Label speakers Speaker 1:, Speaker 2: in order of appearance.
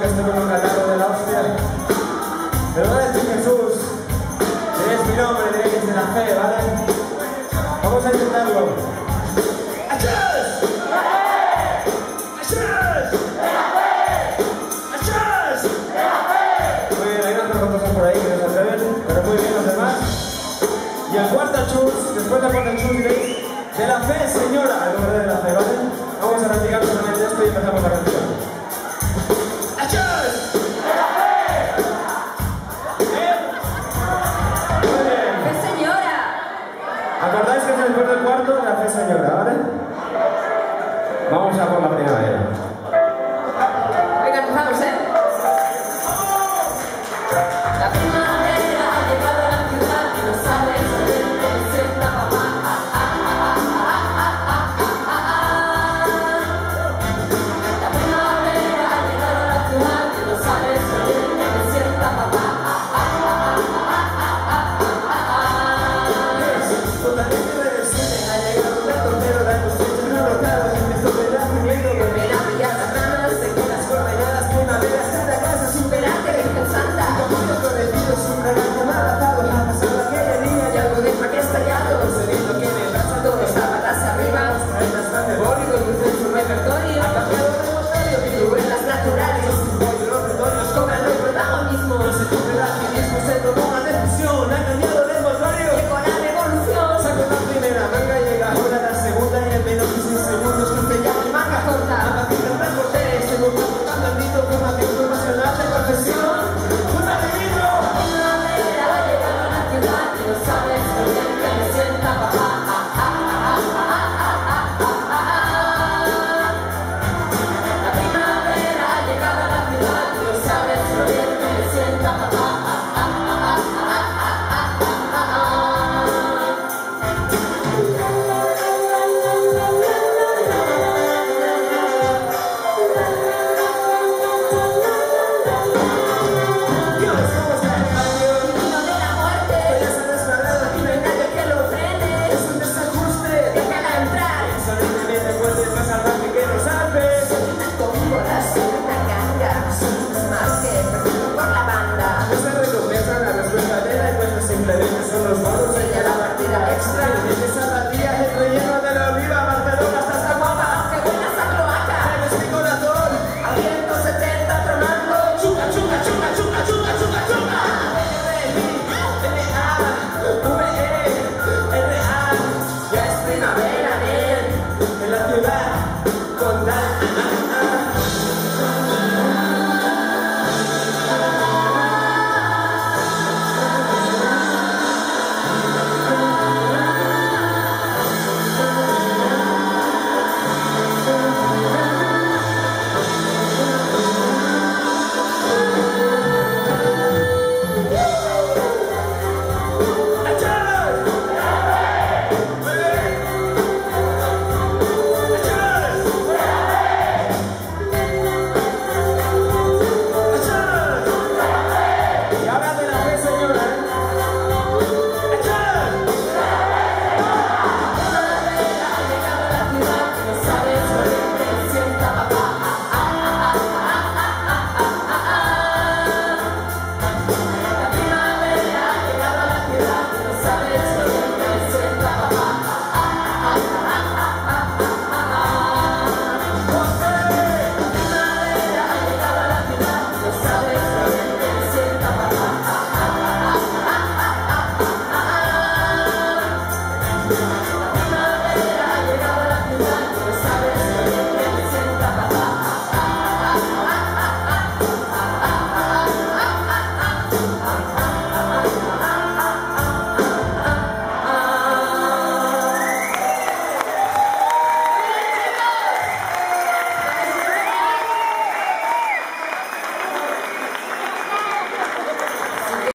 Speaker 1: esto con un catarro de la hostia. Pero voy a decir Jesús, que es mi nombre, diré que es de la fe, ¿vale? Vamos a intentarlo. ¡Achas! ¡Achas! ¡Achas! Muy bien, hay unas cosas por ahí que no se atreven, pero muy bien los demás. Y el cuarto chus, después del cuarto chus diréis, de la fe, señora, el nombre de la fe, ¿vale? Vamos a practicar solamente esto y empezamos a practicar.